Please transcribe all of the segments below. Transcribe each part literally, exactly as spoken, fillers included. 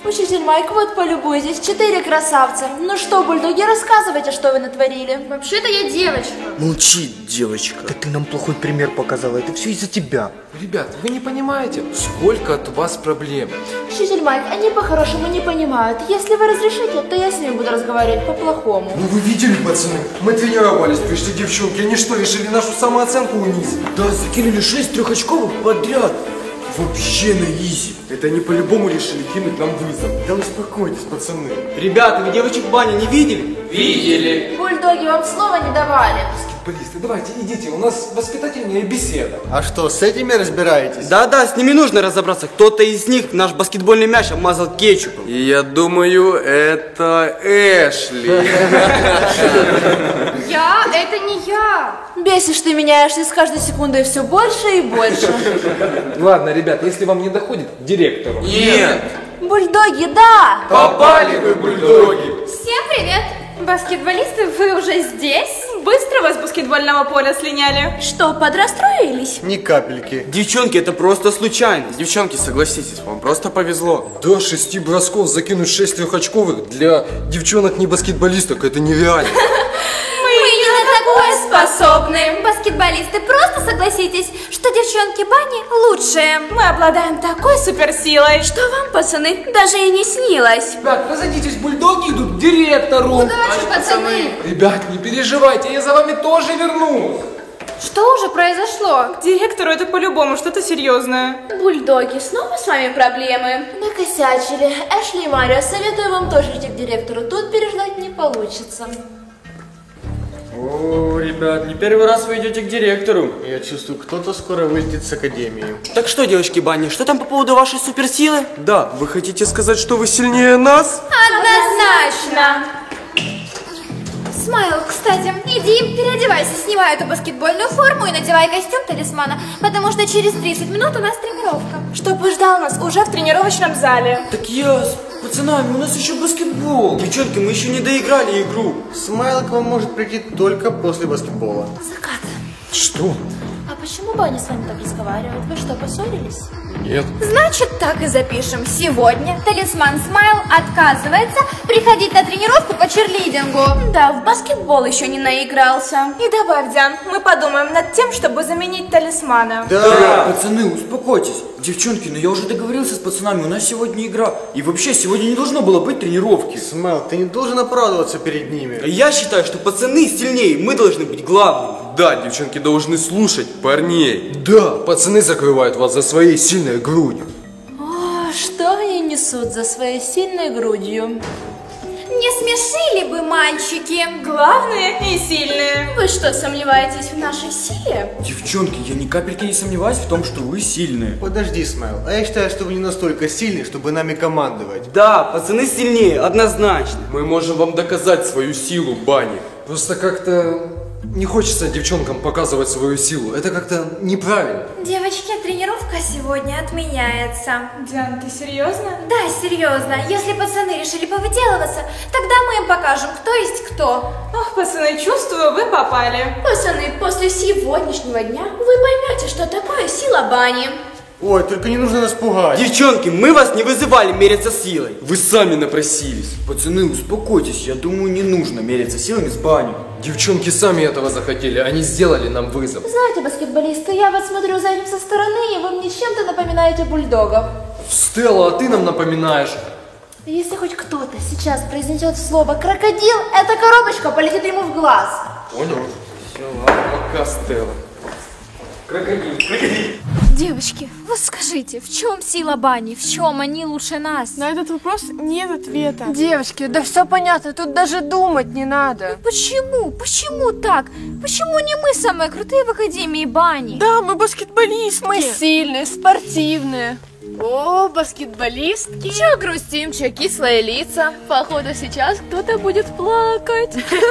Учитель Майк, вот полюбуйтесь, четыре красавца. Ну что, бульдоги, рассказывайте, что вы натворили. Вообще-то я девочка. Молчи, девочка. Да ты нам плохой пример показала, это все из-за тебя. Ребят, вы не понимаете, сколько от вас проблем. Учитель Майк, они по-хорошему не понимают. Если вы разрешите, то я с ними буду разговаривать по-плохому. Ну вы видели, пацаны? Мы тренировались, пришли девчонки. Они что, решили нашу самооценку унизить? Да, закинули шесть трехочковых подряд. Вообще на изи. Это они по-любому решили кинуть нам вызов. Да успокойтесь, пацаны. Ребята, вы девочек в бане не видели? Видели. Бульдоги вам слова не давали. Баскетболисты, давайте идите, у нас воспитательная беседа. А что, с этими разбираетесь? Да-да, с ними нужно разобраться. Кто-то из них наш баскетбольный мяч обмазал кетчупом. И я думаю, это Эшли. Я? Это не я. Бесишь ты меня, Эшли, с каждой секундой все больше и больше. Ладно, ребят, если вам не доходит, к директору. Нет. Бульдоги, да! Попали вы, бульдоги. Всем привет. Баскетболисты, вы уже здесь? Быстро вас с баскетбольного поля слиняли. Что, подрастроились? Ни капельки. Девчонки, это просто случайность. Девчонки, согласитесь, вам просто повезло. До шести бросков закинуть шесть трехочковых для девчонок не баскетболисток, это нереально. Мы не на такое способны. Баскетболисты, просто согласитесь, что девчонки бани лучшие. Мы обладаем такой суперсилой, что вам, пацаны, даже и не снилось. Ребят, разойдитесь, бульдоги идут к директору. Удачи, пацаны. Ребят, не переживайте, я за вами тоже вернусь. Что уже произошло? К директору это по-любому что-то серьезное. Бульдоги, снова с вами проблемы? Накосячили. Эшли и Марио, советую вам тоже идти к директору. Тут переждать не получится. О, ребят, не первый раз вы идете к директору. Я чувствую, кто-то скоро вылетит с академии. Так что, девочки бани, что там по поводу вашей суперсилы? Да, вы хотите сказать, что вы сильнее нас? Однозначно. Смайл, кстати, иди, переодевайся, снимай эту баскетбольную форму и надевай костюм талисмана, потому что через тридцать минут у нас тренировка. Чтобы ждал нас уже в тренировочном зале. Так я с пацанами, у нас еще баскетбол. Девчонки, мы еще не доиграли игру. Смайл к вам может прийти только после баскетбола. Закат. Что? А почему Банни с вами так разговаривает? Вы что, поссорились? Нет. Значит, так и запишем. Сегодня талисман Смайл отказывается приходить на тренировку по черлидингу. Да, в баскетбол еще не наигрался. И добавь, Диан, мы подумаем над тем, чтобы заменить талисмана. Да. Пацаны, успокойтесь. Девчонки, ну я уже договорился с пацанами, у нас сегодня игра. И вообще, сегодня не должно было быть тренировки. Смайл, ты не должен оправдываться перед ними. Я считаю, что пацаны сильнее, мы должны быть главными. Да, девчонки должны слушать парней. Да, пацаны закрывают вас за своей сильной грудью. О, что они несут за своей сильной грудью? Не смешили бы мальчики. Главные и сильные. Вы что, сомневаетесь в нашей силе? Девчонки, я ни капельки не сомневаюсь в том, что вы сильные. Подожди, Смайл, а я считаю, что вы не настолько сильны, чтобы нами командовать. Да, пацаны сильнее, однозначно. Мы можем вам доказать свою силу, Банни. Просто как-то не хочется девчонкам показывать свою силу. Это как-то неправильно. Девочки, тренировка сегодня отменяется. Диан, ты серьезно? Да, серьезно. Если пацаны решили повыделываться, тогда мы им покажем, кто есть кто. Ох, пацаны, чувствую, вы попали. Пацаны, после сегодняшнего дня вы поймете, что такое сила Бани. Ой, только не нужно нас пугать. Девчонки, мы вас не вызывали мериться силой. Вы сами напросились. Пацаны, успокойтесь, я думаю, не нужно мериться силами с баней. Девчонки сами этого захотели, они сделали нам вызов. Знаете, баскетболисты, я вот смотрю за ним со стороны, и вы мне чем-то напоминаете бульдогов. Стелла, а ты нам напоминаешь. Если хоть кто-то сейчас произнесет слово «крокодил», эта коробочка полетит ему в глаз. Понял? Все, ладно, пока, Стелла. Крокодил, крокодил. Девочки, вот скажите, в чем сила бани? В чем они лучше нас? На этот вопрос нет ответа. Девочки, да все понятно, тут даже думать не надо. Почему? Почему так? Почему не мы самые крутые в Академии бани? Да, мы баскетболисты. Мы сильные, спортивные. О, баскетболистки. Че грустим, че кислые лица? Походу сейчас кто-то будет плакать.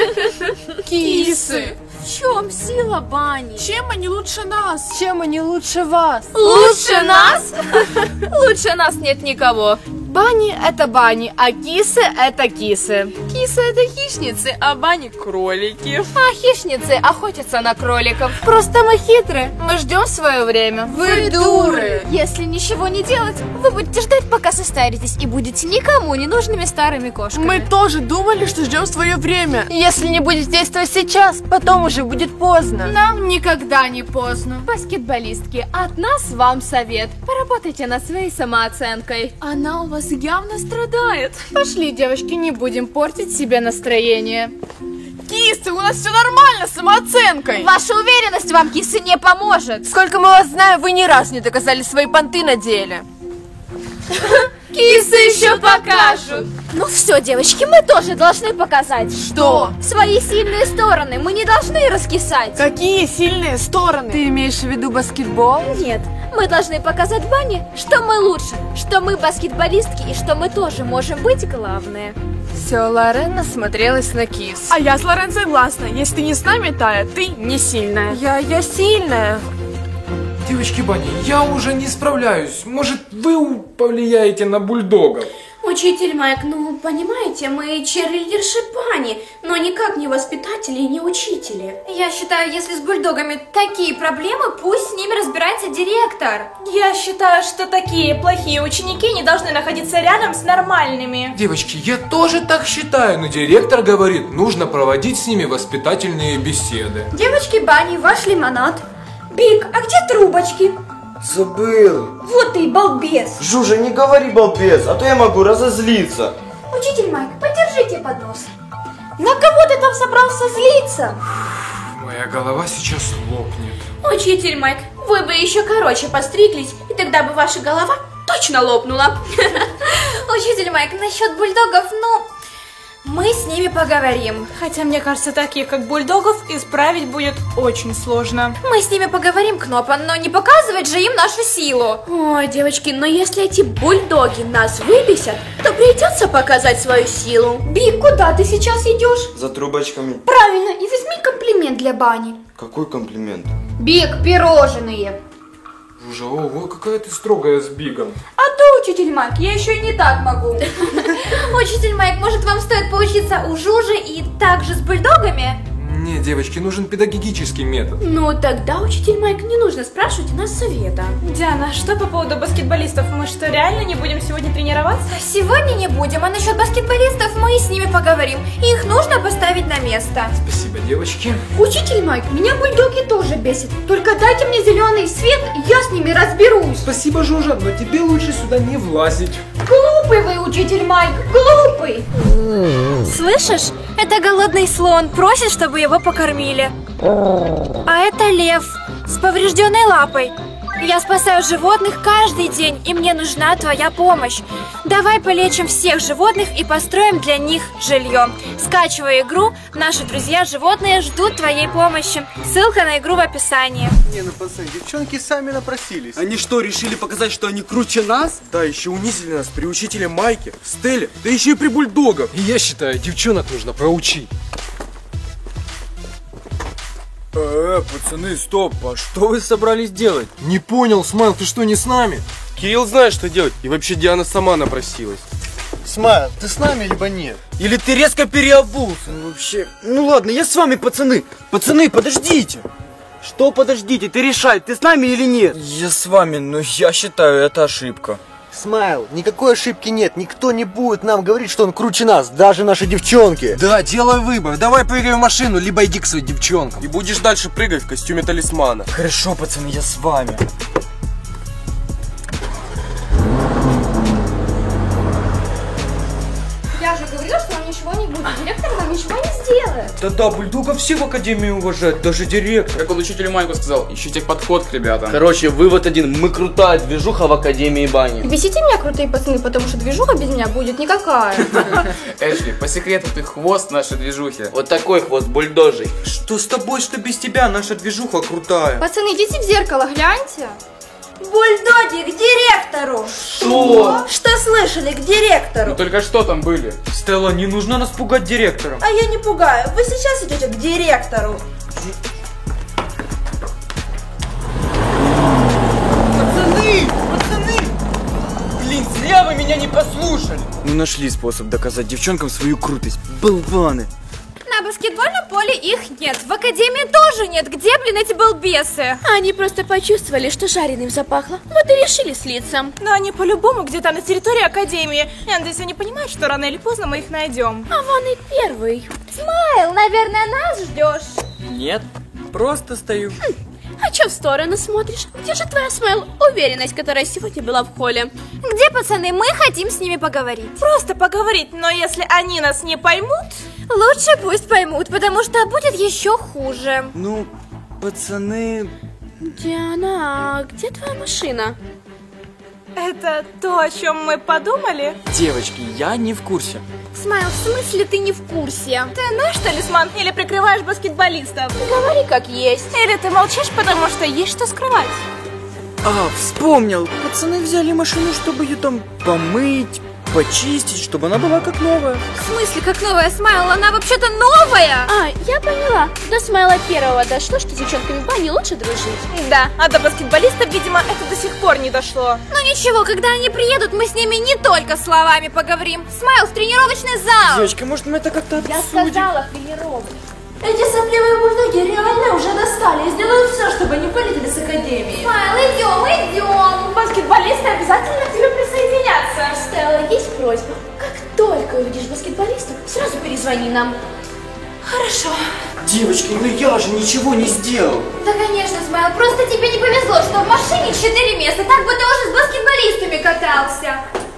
Кисы. В чем сила бани? Чем они лучше нас? Чем они лучше вас? Лучше нас? Лучше нас нет никого. Бани это бани, а кисы это кисы. Кисы это хищницы, а Бани кролики. А хищницы охотятся на кроликов. Просто мы хитрые, мы ждем свое время. Вы дуры! Если ничего не делать, вы будете ждать, пока состаритесь, и будете никому не нужными старыми кошками. Мы тоже думали, что ждем свое время. Если не будете действовать сейчас, потом уже будет поздно. Нам никогда не поздно. Баскетболистки, от нас вам совет. Поработайте над своей самооценкой. Она у вас явно страдает. Пошли, девочки, не будем портить себе настроение. Кисы, у нас все нормально с самооценкой. Ваша уверенность вам, кисы, не поможет. Сколько мы вас знаем, вы ни разу не доказали свои понты на деле. Кисы еще покажут. Ну все, девочки, мы тоже должны показать. Что? Свои сильные стороны. Мы не должны раскисать. Какие сильные стороны? Ты имеешь в виду баскетбол? Нет, мы должны показать Бане, что мы лучше, что мы баскетболистки и что мы тоже можем быть главные. Все, Лорен насмотрелась на кис. А я с Лорен согласна. Если ты не с нами, Тая, ты не сильная. Я, я сильная. Девочки Бани, я уже не справляюсь. Может, вы повлияете на бульдогов? Учитель Майк, ну, понимаете, мы черлидерши Бани, но никак не воспитатели и не учители. Я считаю, если с бульдогами такие проблемы, пусть с ними разбирается директор. Я считаю, что такие плохие ученики не должны находиться рядом с нормальными. Девочки, я тоже так считаю, но директор говорит, нужно проводить с ними воспитательные беседы. Девочки Бани, ваш лимонад. Биг, а где трубочки? Забыл. Вот ты, балбес. Жужа, не говори балбес, а то я могу разозлиться. Учитель Майк, подержите поднос. На кого ты там собрался злиться? Моя голова сейчас лопнет. Учитель Майк, вы бы еще короче постриглись, и тогда бы ваша голова точно лопнула. Учитель Майк, насчет бульдогов, ну... Мы с ними поговорим. Хотя, мне кажется, таких как бульдогов исправить будет очень сложно. Мы с ними поговорим, Кнопа, но не показывать же им нашу силу. Ой, девочки, но если эти бульдоги нас выбесят, то придется показать свою силу. Биг, куда ты сейчас идешь? За трубочками. Правильно, и возьми комплимент для Бани. Какой комплимент? Биг, пирожные. Жужа, ого, какая ты строгая с Бигом. А то, учитель Майк, я еще и не так могу. Учитель Майк, может, вам стоит поучиться у Жужи и также с бульдогами? Не, девочки, нужен педагогический метод. Ну, тогда, учитель Майк, не нужно спрашивать у нас совета. Диана, что по поводу баскетболистов? Мы что, реально не будем сегодня тренироваться? Сегодня не будем, а насчет баскетболистов мы с ними поговорим. Их нужно поставить на место. Спасибо, девочки. Учитель Майк, меня бульдоги тоже бесит. Только дайте мне зеленый свет, и я с ними разберусь. Спасибо, Жужа, но тебе лучше сюда не влазить. Глупый вы, учитель Майк, глупый. Слышишь? Это голодный слон, просит, чтобы его покормили. А это лев с поврежденной лапой. Я спасаю животных каждый день, и мне нужна твоя помощь. Давай полечим всех животных и построим для них жилье. Скачивай игру, наши друзья-животные ждут твоей помощи. Ссылка на игру в описании. Не, ну пацаны, девчонки сами напросились. Они что, решили показать, что они круче нас? Да, еще унизили нас при учителе Майке, Стелле, да еще и при бульдогах. И я считаю, девчонок нужно проучить. Э, пацаны, стоп, а что вы собрались делать? Не понял, Смайл, ты что, не с нами? Кирилл знает, что делать, и вообще Диана сама напросилась. Смайл, ты с нами либо нет? Или ты резко переобулся? Ну вообще, ну ладно, я с вами, пацаны. Пацаны, подождите. Что подождите, ты решай, ты с нами или нет? Я с вами, но я считаю, это ошибка. Смайл, никакой ошибки нет. Никто не будет нам говорить, что он круче нас, даже наши девчонки. Да, делай выбор. Давай прыгай в машину, либо иди к своим девчонкам. И будешь дальше прыгать в костюме талисмана. Хорошо, пацаны, я с вами. Я же говорила, что вам ничего не будет. Директор вам ничего не сделает. Да-да, бульдога все в академии уважают, даже директор. Как он учителю Майку сказал, ищите подход к ребятам. Короче, вывод один. Мы крутая движуха в Академии Бани. Бесите меня, крутые пацаны, потому что движуха без меня будет никакая. Эшли, по секрету ты хвост нашей движухи. Вот такой хвост бульдожий. Что с тобой, что без тебя? Наша движуха крутая. Пацаны, идите в зеркало, гляньте. Бульдоги, к директору! Что? Что слышали, к директору? Ну только что там были? Стелла, не нужно нас пугать директором. А я не пугаю, вы сейчас идете к директору. Пацаны, пацаны! Блин, зря вы меня не послушали. Ну нашли способ доказать девчонкам свою крутость. Болваны. На баскетбольном поле их нет, в академии тоже нет. Где, блин, эти балбесы? Они просто почувствовали, что жареным запахло. Вот и решили слиться. Но они по-любому где-то на территории академии. Я надеюсь, они понимают, что рано или поздно мы их найдем. А вон и первый. Смайл, наверное, нас ждешь? Нет, просто стою. Хм, а чё в сторону смотришь? Где же твоя, Смайл, уверенность, которая сегодня была в холле? Где пацаны? Мы хотим с ними поговорить. Просто поговорить, но если они нас не поймут... Лучше пусть поймут, потому что будет еще хуже. Ну, пацаны... Диана, а где твоя машина? Это то, о чем мы подумали? Девочки, я не в курсе. Смайл, в смысле ты не в курсе? Ты наш талисман или прикрываешь баскетболистов? Говори как есть. Или ты молчишь, потому что есть что скрывать? А, вспомнил. Пацаны взяли машину, чтобы ее там помыть, почистить, чтобы она была как новая. В смысле как новая, Смайл? Она вообще-то новая! А, я поняла. До Смайла первого дошло, что с девчонками в бане лучше дружить. Да, а до баскетболистов, видимо, это до сих пор не дошло. Ну ничего, когда они приедут, мы с ними не только словами поговорим. Смайл, в тренировочный зал! Девочки, может мы это как-то обсудим? Я сказала тренировочный. Эти сопливые бульдоги реально уже достали и сделают все, чтобы они вылетели с академии. Смайл, идем, идем. Баскетболисты обязательно к тебе присоединятся. Стелла, есть просьба. Как только увидишь баскетболистов, сразу перезвони нам. Хорошо. Девочки, ну я же ничего не сделал. Да, конечно, Смайл, просто тебе не повезло, что в машине четыре места. Так бы ты уже с баскетболистами катался.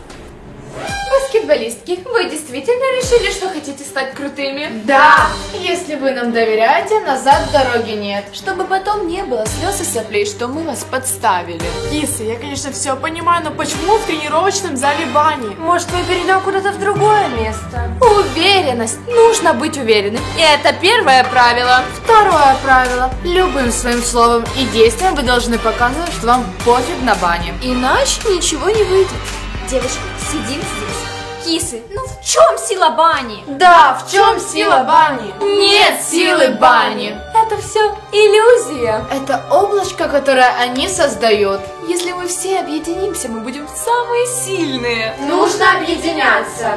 Баскетболистки, вы действительно решили, что хотите стать крутыми? Да! Если вы нам доверяете, назад дороги нет. Чтобы потом не было слез и соплей, что мы вас подставили. Киса, я, конечно, все понимаю, но почему в тренировочном зале бани? Может, мы перейдем куда-то в другое место? Уверенность. Нужно быть уверенным. И это первое правило. Второе правило. Любым своим словом и действием вы должны показывать, что вам пофиг на бане. Иначе ничего не выйдет. Девочки, сидим здесь. Кисы, ну в чем сила бани? Да, в чем сила бани? Нет силы бани. Это все иллюзия. Это облачко, которое они создают. Если мы все объединимся, мы будем самые сильные. Нужно объединяться.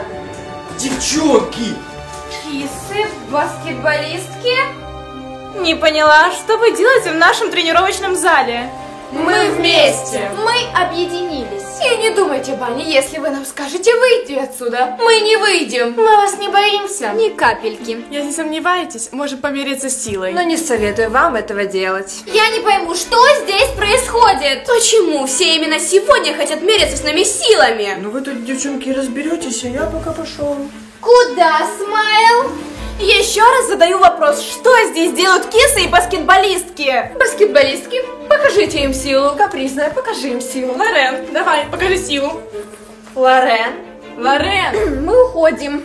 Девчонки! Кисы, баскетболистки? Не поняла, что вы делаете в нашем тренировочном зале? Мы вместе. Мы объединились. И не думайте, Бани, если вы нам скажете выйти отсюда, мы не выйдем. Мы вас не боимся. Ни капельки. Если сомневаетесь, можем помериться силой. Но не советую вам этого делать. Я не пойму, что здесь происходит? Почему все именно сегодня хотят мериться с нами силами? Ну вы тут, девчонки, разберетесь, а я пока пошел. Куда, Смайл? Еще раз задаю вопрос, что здесь делают кисы и баскетболистки? Баскетболистки, покажите им силу. Капризная, покажи им силу. Лорен, давай, покажи силу. Лорен, Лорен. Мы уходим.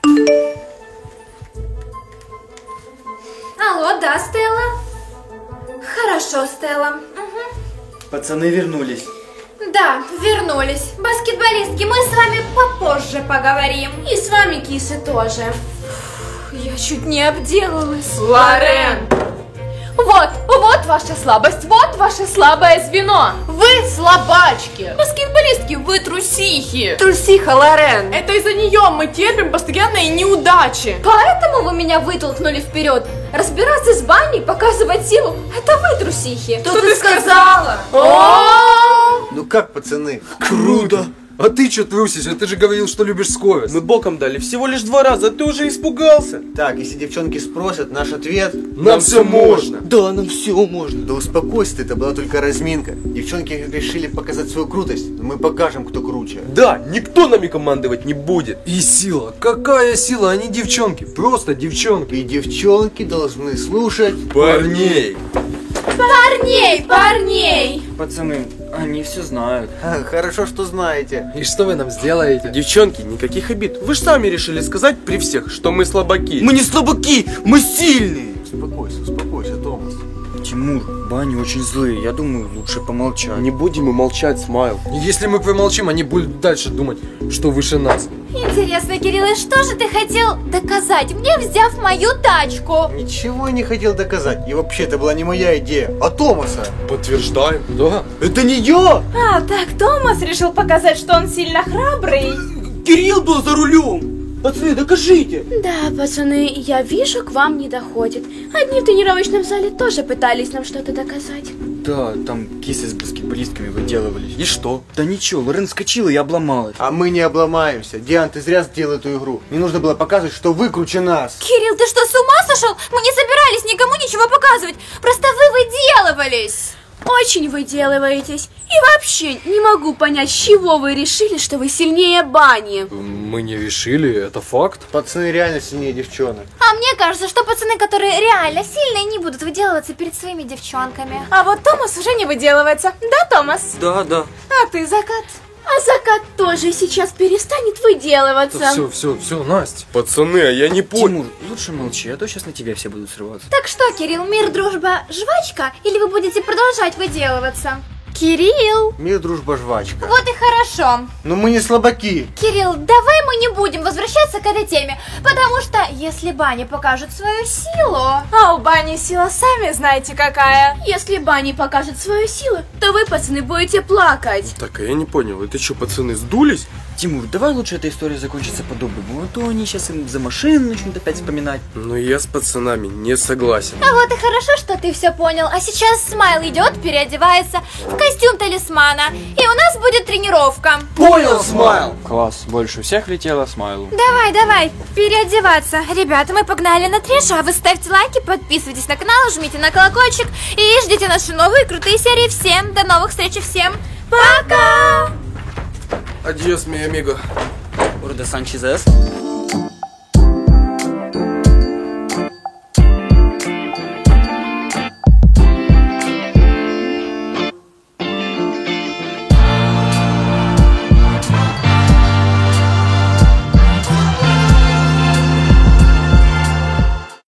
Алло, да, Стелла? Хорошо, Стелла. Угу. Пацаны вернулись. Да, вернулись. Баскетболистки, мы с вами попозже поговорим. И с вами, кисы, тоже. Я чуть не обделалась. Лорен! Вот, вот ваша слабость, вот ваше слабое звено. Вы слабачки. Баскетболистки, вы трусихи. Трусиха, Лорен. Это из-за нее мы терпим постоянные неудачи. Поэтому вы меня вытолкнули вперед. Разбираться с баней, показывать силу. Это вы трусихи. Что, Что ты сказала? О! Ну как, пацаны? Круто! А ты что трусишься? Ты же говорил, что любишь скорость. Мы боком дали всего лишь два раза, а ты уже испугался. Так, если девчонки спросят, наш ответ... Нам, нам все можно. Да, нам все можно. Да успокойся ты, это была только разминка. Девчонки решили показать свою крутость, но мы покажем, кто круче. Да, никто нами командовать не будет. И сила. Какая сила? Они девчонки, просто девчонки. И девчонки должны слушать... Парней. Парней, парней. Пацаны, они все знают. А, хорошо, что знаете. И что вы нам сделаете? Девчонки, никаких обид. Вы же сами решили сказать при всех, что мы слабаки. Мы не слабаки, мы сильные. Успокойся, успокойся, Томас. Тимур, бани очень злые, я думаю, лучше помолчать. Не будем и молчать, Смайл. Если мы помолчим, они будут дальше думать, что выше нас. Интересно, Кирилл, и что же ты хотел доказать мне, взяв мою тачку? Ничего я не хотел доказать. И вообще, это была не моя идея, а Томаса. Подтверждаем, да. Это не я! А, так Томас решил показать, что он сильно храбрый. Кирилл был за рулем! Пацаны, докажите! Да, пацаны, я вижу, к вам не доходит. Одни в тренировочном зале тоже пытались нам что-то доказать. Да, там кисы с баскетболистками выделывались. И что? Да ничего, Лорен скочила и обломалась. А мы не обломаемся. Диан, ты зря сделал эту игру. Не нужно было показывать, что вы круче нас. Кирилл, ты что, с ума сошел? Мы не собирались никому ничего показывать. Просто вы выделывались. Очень выделываетесь. И вообще, не могу понять, с чего вы решили, что вы сильнее Бани. Мы не решили, это факт. Пацаны реально сильнее девчонок. А мне кажется, что пацаны, которые реально сильные, не будут выделываться перед своими девчонками. А вот Томас уже не выделывается. Да, Томас? Да, да. А ты, Закат? А Закат тоже сейчас перестанет выделываться. Да все, все, все, Настя. Пацаны, а я не понял. Тимур, лучше молчи, а то сейчас на тебя все будут срываться. Так что, Кирилл, мир, дружба, жвачка? Или вы будете продолжать выделываться? Кирилл! Мир, дружба, жвачка. Вот и хорошо. Но мы не слабаки. Кирилл, давай мы не будем возвращаться к этой теме, потому что если Бани покажет свою силу... А у Бани сила сами знаете какая. Если Бани покажет свою силу, то вы, пацаны, будете плакать. Так, а я не понял, это что, пацаны, сдулись? Тимур, давай лучше эта история закончится по-доброму, а то они сейчас им за машину начнут опять вспоминать. Но я с пацанами не согласен. А вот и хорошо, что ты все понял. А сейчас Смайл идет, переодевается в костюм талисмана, и у нас будет тренировка. Понял, Смайл! Класс, больше всех летела Смайлу. Давай, давай, переодеваться. Ребята, мы погнали на треш, а вы ставьте лайки, подписывайтесь на канал, жмите на колокольчик и ждите наши новые крутые серии. Всем до новых встреч, всем пока! Адьос, ми амиго. Урда Санчезес.